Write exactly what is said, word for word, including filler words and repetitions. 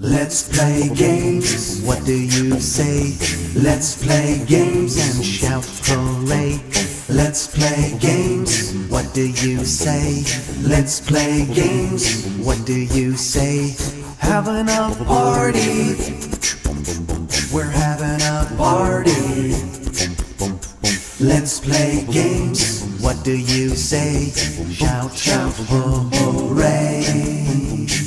Let's play games, what do you say? Let's play games and shout hooray. Let's play games, what do you say? Let's play games, what do you say? Having a party, we're having a party. Let's play games, what do you say? Shout, shout, hooray.